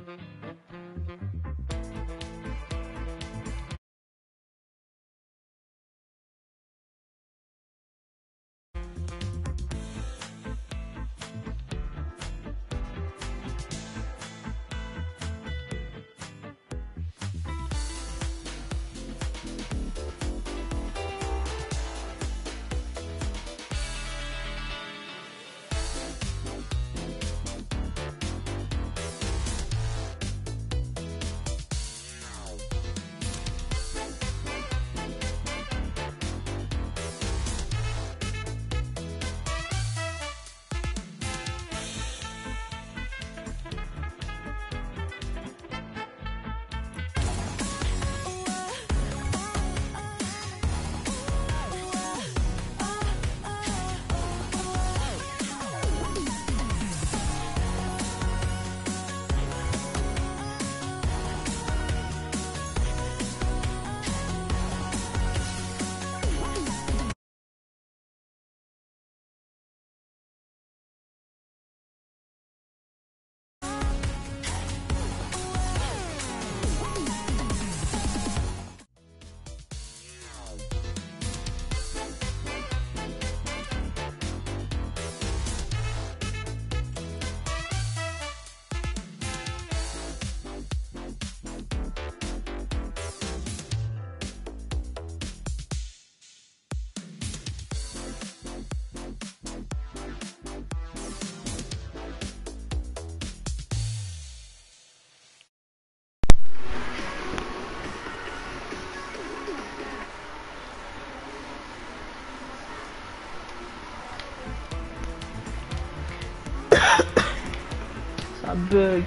Ça bug.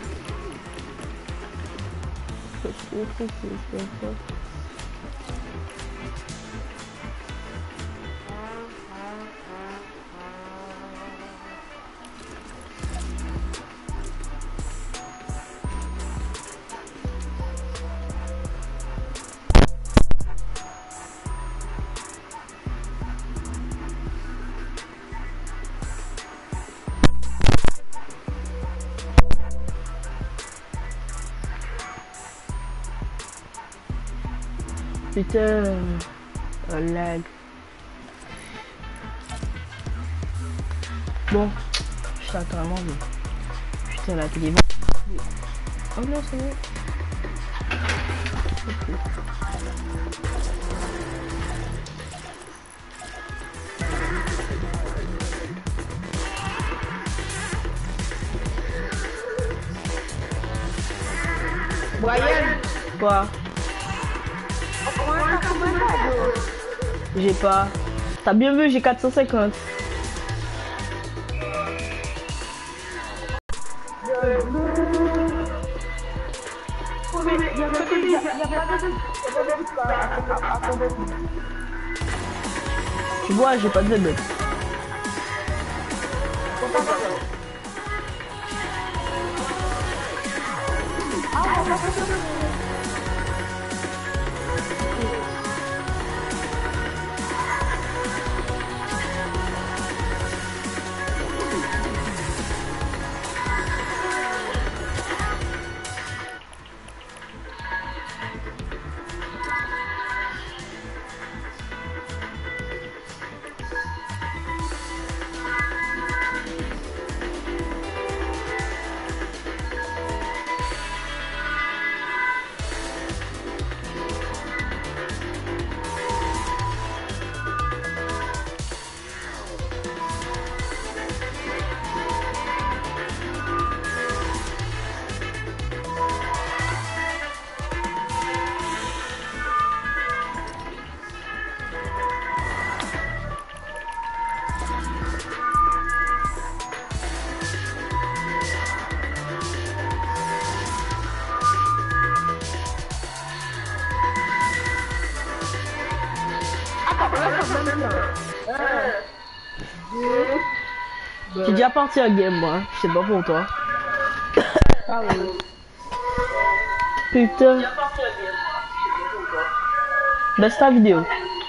Putain, un lag. Bon, je suis vraiment bien. Putain, la télé. Oh non, c'est bon. Brian, Quoi? J'ai pas. T'as bien vu, j'ai 450. Tu vois, j'ai pas de bête. J'ai déjà parti à game moi, je sais pas pour toi. ah oui. Putain. Baisse ta vidéo.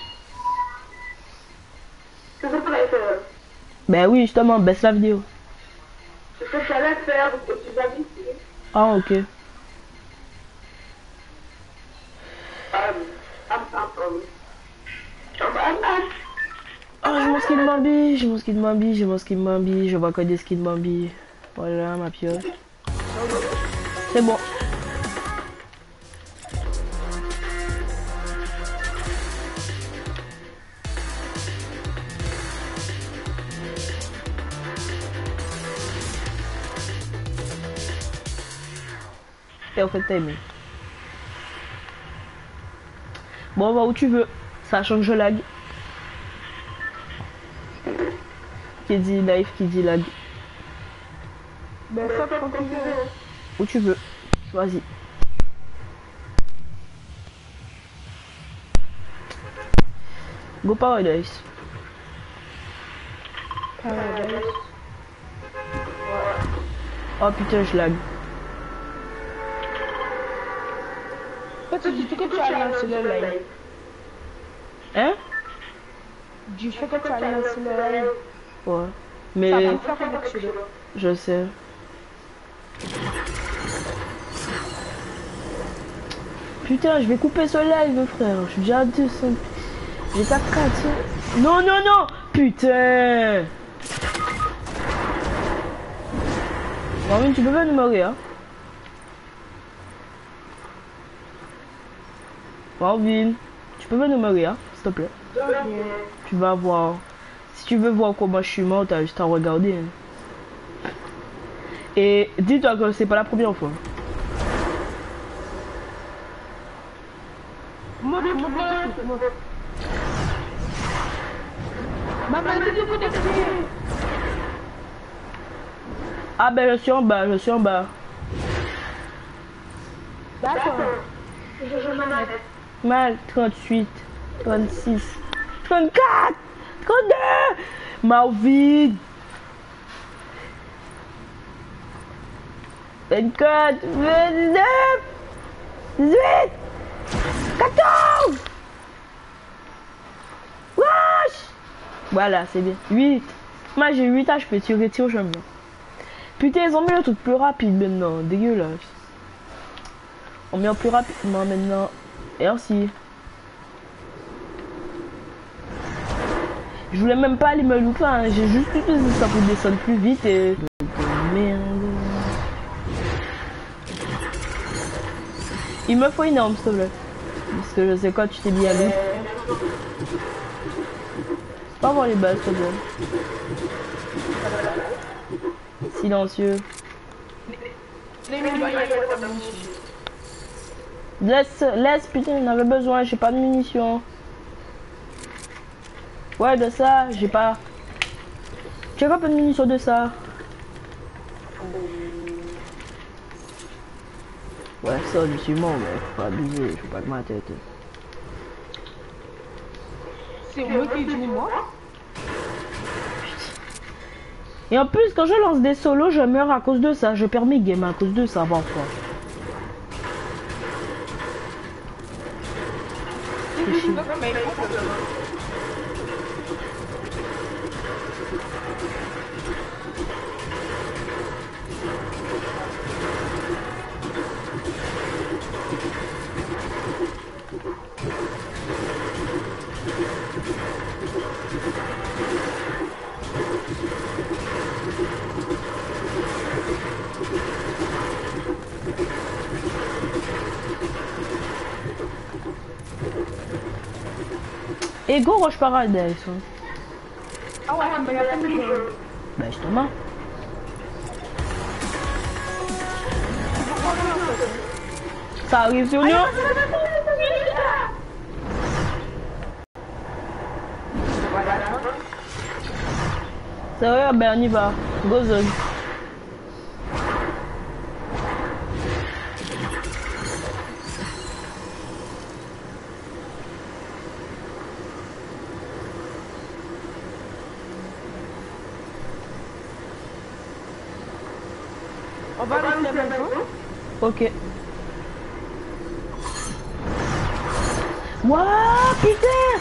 C'est ce que tu allais faire. Ben oui, justement, baisse la vidéo. C'est ce que tu allais faire, tu vas ici. Ah, ok. Ah, j'ai mon skin Bambi, j'ai mon skin Bambi, j'ai mon skin Bambi, je vois que des skins Bambi. Voilà ma pioche. C'est bon. Et en fait, t'as aimé. Bon, va où tu veux. Ça change je lag. Qui dit live, qui dit lag. Ben, ça, quand tu veux. Où tu veux. Choisis. Go Paradise. Paradise. Oh putain, je lag. En fait, du tout que tu as lancé le live. Hein? Du fait que tu as lancé le live. Ouais. Ça Mais va faire connexion. je sais. Putain, je vais couper ce live, frère. Je suis déjà à 200. J'étais à 4. Non, non, non. Putain. Marvin, tu peux pas nous mourir, hein? Marvin, tu peux pas nous mourir, hein, s'il te plaît. Tu vas voir. Si tu veux voir comment je suis mort, t'as juste à regarder. Hein. Et dis-toi que c'est pas la première fois. Maman, tu peux connecter. Ah ben je suis en bas, je suis en bas. D'accord. Je m'arrête. Mal, 38, 36, 34, 32, Marvin. 24, 29, 18, 14. Wesh. Voilà, c'est bien. 8. Moi j'ai 8 HP, tu retires, j'aime bien. Putain, ils ont mis le truc plus rapide maintenant, dégueulasse. On met en plus rapidement maintenant. Merci. Je voulais même pas aller me louper, hein. J'ai juste utilisé ça pour descendre plus vite et... Merde. Il me faut une arme, s'il te plaît. Parce que je sais quoi, tu t'es bien lu. Pas voir les balles, s'il te plaît. Silencieux. Laisse, putain, j'en avais besoin, j'ai pas de munitions. Ouais, de ça, j'ai pas. J'ai pas de munitions de ça. Ouais, ça, je suis mort, mais faut pas abuser, je faut pas de ma tête. C'est moi qui dis moi. Et en plus, quand je lance des solos, je meurs à cause de ça. Je perds mes games à cause de ça, parfois. Et go Roche Paradise. Ah ouais, mais y'a pas de jeu. Bah justement. Ça arrive sur nous. C'est vrai, ben on y va. Go zone. On va aller la maison. Ok. Wouah, putain!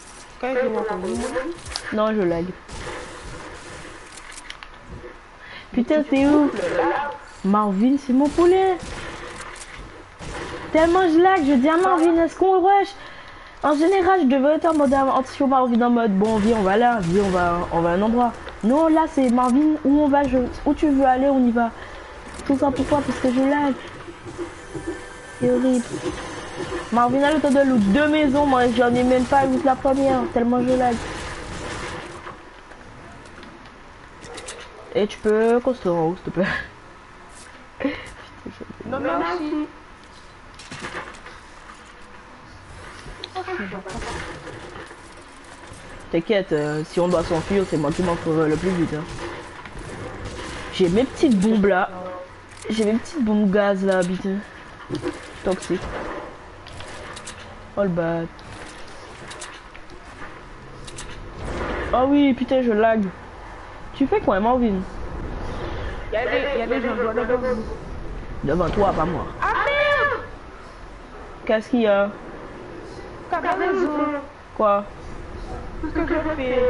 Quand il est encore. Non, je lag. Putain, t'es où? Marvin, c'est mon poulet. Tellement je lag, je dis à Marvin, est-ce qu'on rush? En général, je devrais être en mode anti Marvin en mode bon, viens, on va là, viens, on va à un endroit. Non, là, c'est Marvin, où on va, où tu veux aller, on y va. Tout ça pourquoi? Parce que je lag. C'est horrible. Marvin a le temps de loot 2 maisons, moi j'en ai même pas loot la première, tellement je lag. Et tu peux construire en haut, s'il te plaît. Non, merci. T'inquiète, si on doit s'enfuir, c'est moi qui m'en ferai le plus vite. Hein. J'ai mes petites bombes là. J'ai mes petites bombes gaz là, putain. Toxique. Oh le bad. Oh oui, putain, je lag. Tu fais quoi, Marvin? Il y a des gens devant vous. Devant toi, pas moi. Ah merde! Qu'est-ce qu'il y a? T'as raison. Quoi? Tout ce que je fais.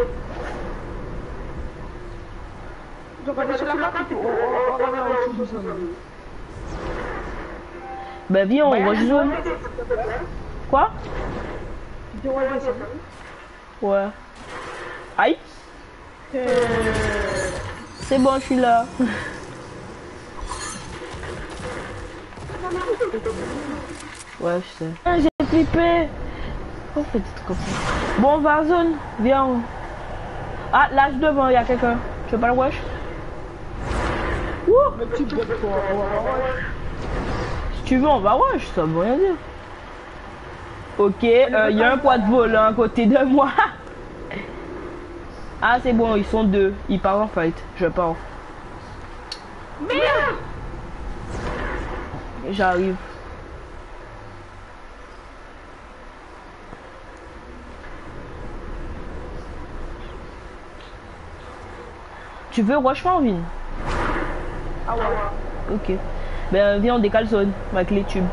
Je vais sur la map et on va voir autre chose ensemble. Ben viens, on rejoue. Quoi? Ouais. Aïe. C'est bon, je suis là. Ouais, je sais. Ah, j'ai flippé. On fait des trucs comme ça. Bon, on va à zone. Viens. Ah, là, devant, il y a quelqu'un. Tu veux pas le wesh? Ouh. Si tu veux, on va wesh. Ça veut rien dire. Ok, il y a un poids de volant à côté de moi. Ah, c'est bon, ils sont 2. Ils partent en fight. Je pars. Merde! J'arrive. Tu veux rush Marvin? Ah ouais. Ok. Ben viens, on décale zone avec les tubes.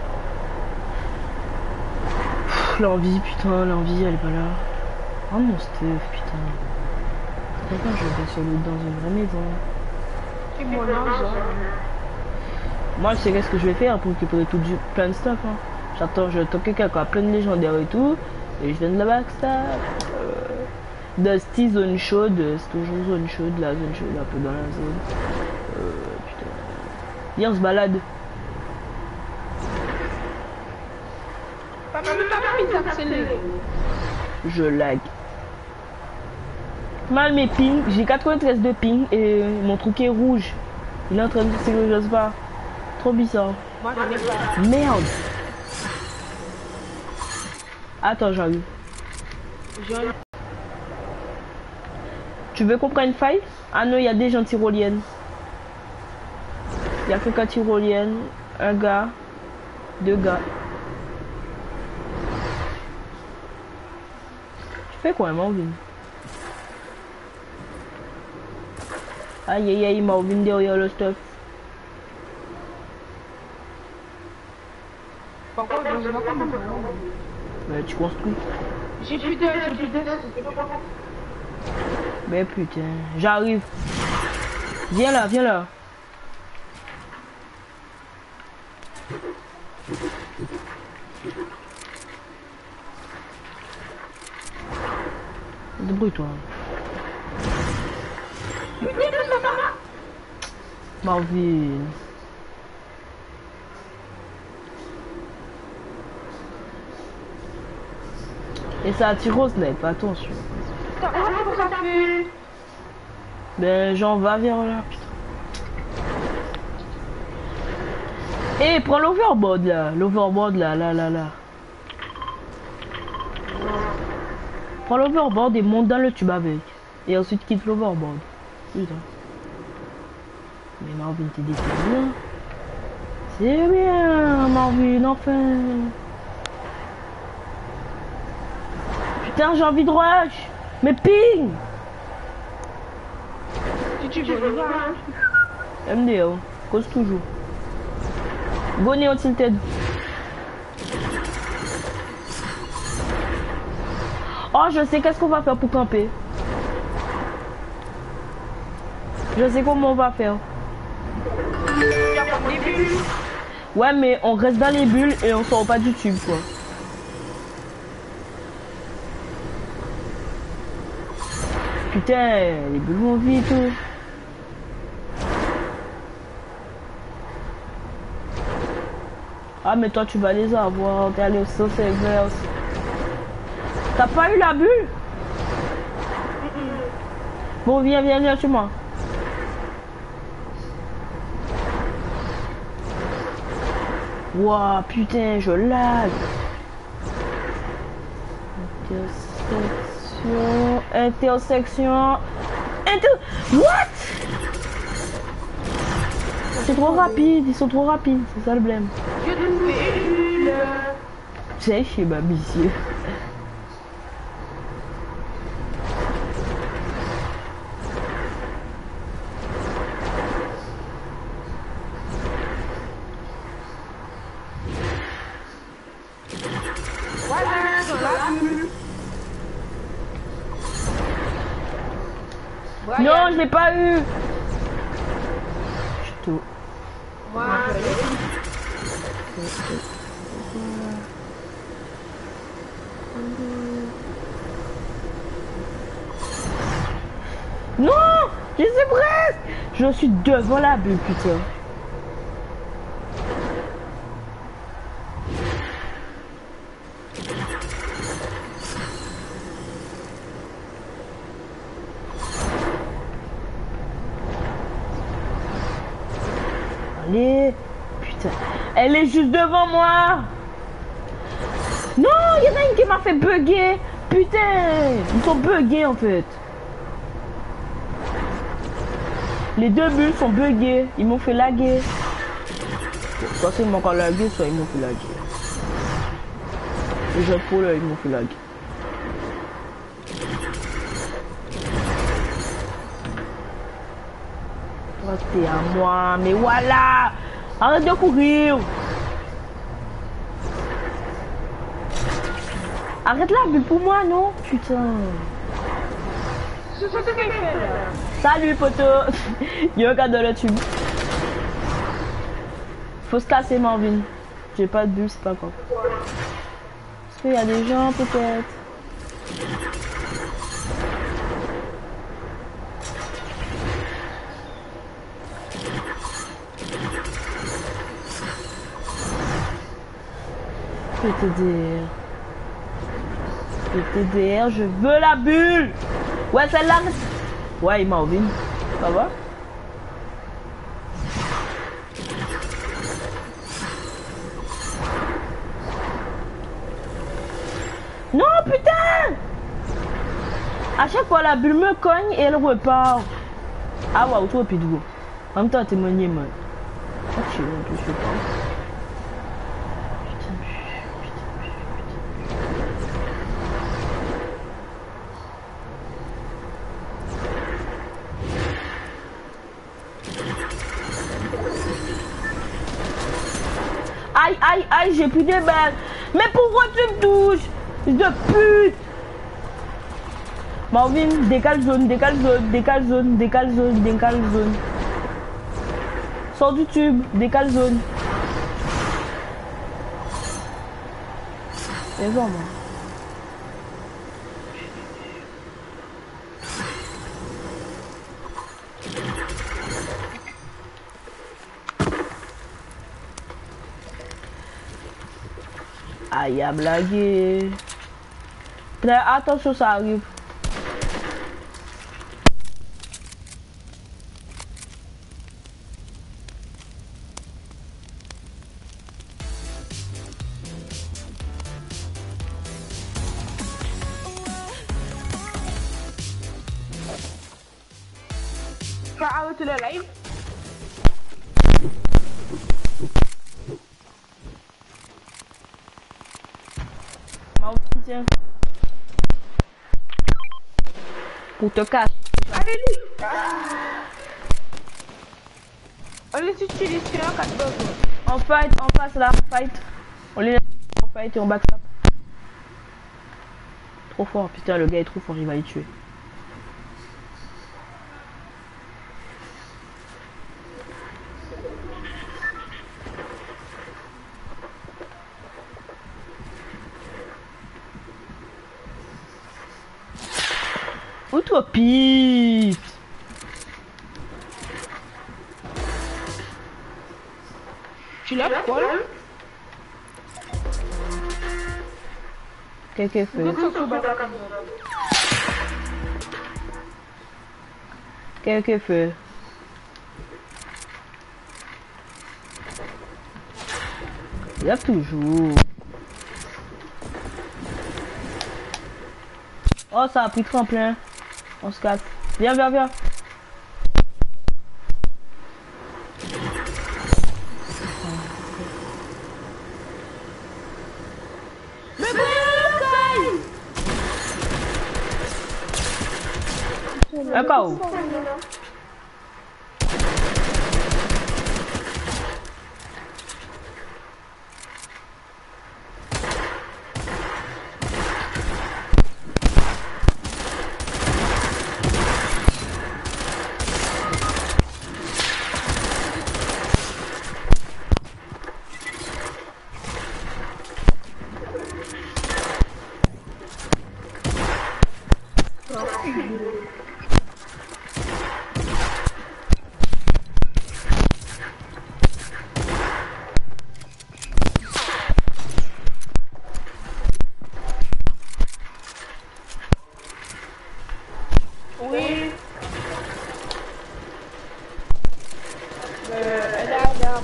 L'envie, putain, l'envie, elle est pas là. Oh mon stuff, putain. Pourquoi je vais sur l'autre dans une vraie maison? Et mon argent. Moi, je sais qu'est-ce que je vais faire pour récupérer tout plein de stuff. Hein. J'attends, je toque quelqu'un qui a plein de légendaires et tout. Et je viens de la backstab. Dusty, zone chaude. C'est toujours zone chaude, la zone chaude, un peu dans la zone. Putain. Viens, on se balade. Je lag. Mal mes pings, j'ai 93 de ping et mon truc est rouge. Il est en train de s'écrire, je sais pas. Trop bizarre. Moi, j'en ai pas. Merde. Attends, j'arrive. Tu veux qu'on prenne faille? Ah non, il y a des gens tyroliennes. Il y a quelqu'un tyrolienne, un gars, 2 gars. Tu fais quoi, Marvin? Aïe aïe aïe, Marvin derrière le stuff. Pourquoi je vais pas comment? Mais tu construis. J'ai plus de. Mais putain, j'arrive. Viens là, viens là. Débrouille-toi. Marvin. Et ça attire au snipe, attention. Ben j'en va vers là, putain. Eh, prends l'overboard là, là. Prends l'overboard et monte dans le tube avec. Et ensuite quitte l'overboard. Putain. Mais Marvin, t'es déterminé. C'est bien, Marvin, enfin. Putain, j'ai envie de rush. Mais ping. Si tu veux le voir. MDO, cause toujours. Go Neo Tilted. Oh, je sais qu'est-ce qu'on va faire pour camper. Je sais comment on va faire. comme des bulles. Ouais, mais on reste dans les bulles et on sort pas du tube, quoi. Putain, les bulles vont vite, tout. Ah, mais toi, tu vas les avoir. T'es allé au sauce vert aussi. T'as pas eu la bulle? Bon, viens, viens, viens, chez moi. Wouah, putain, je lag. Intersection. What? C'est trop rapide, ils sont trop rapides, c'est ça le blême. Je te fais une bulle. C'est chez Babissier. Voilà, dans la bulle. Voilà. Non, je l'ai pas eu. Tout. Voilà. Non, je sais presque. Je suis devant la bulle, putain. Allez, putain, elle est juste devant moi. Non, il y en a une qui m'a fait bugger. Putain, ils sont buggés en fait. Les deux bulles sont buggées, ils m'ont fait laguer. Soit ils m'ont encore lagué, soit ils m'ont fait laguer. Les jeux pour là, ils m'ont fait laguer. Restez à moi, mais voilà. Arrête de courir. Arrête la bulle pour moi, non? Putain. C'est ce qu'elle fait là. Salut poteau. Il regarde dans le tube. Faut se casser Marvin. J'ai pas de bulle, c'est pas grave. Est-ce qu'il y a des gens peut-être? PTDR. PTDR, je veux la bulle. Ouais, celle-là. Ouais, Marvin. Ça va? Non, putain! À chaque fois, la bulle me cogne et elle repart. Ah, ouais, toi, puis d'où? En même temps, t'es mon man. Ah, tu sais pas. Aïe, aïe, aïe, j'ai plus de balles. Mais pourquoi tu me touches? De pute. Marvin, décale zone, décale zone, décale zone, décale zone, décale zone. Sors du tube, décale zone. Et bon, moi. Aïe, à blaguer. Attention, ça arrive. Tu vas arrêter le live. Tiens. Pour te casser. Allez-y. Allez, si tu les tiens, 4 bugs. On fight, on passe là, fight. On les laisse en fight et on backstab. Trop fort, putain, le gars est trop fort, il va les tuer. Où toi, Pete? Tu l'as quoi là? Qu'est-ce qu'elle fait? Qu'est-ce qu'elle fait? Il y a toujours. Oh, ça a pris tremplin. On se casse. Viens, viens, viens. D'accord. Oui. Elle a un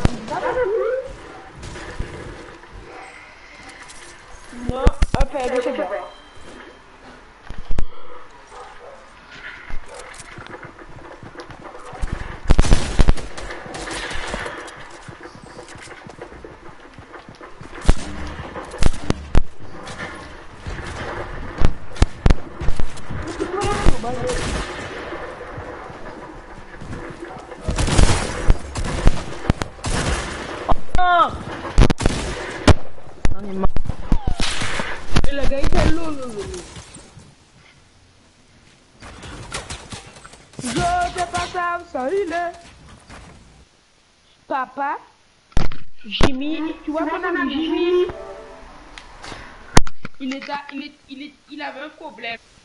non, hop, elle est bon. Oh! J'en ai marre. Et le gars il fait l'eau. Je t'ai pas ça il est. Papa, Jimmy, tu vois mon ami Jimmy, il avait un problème.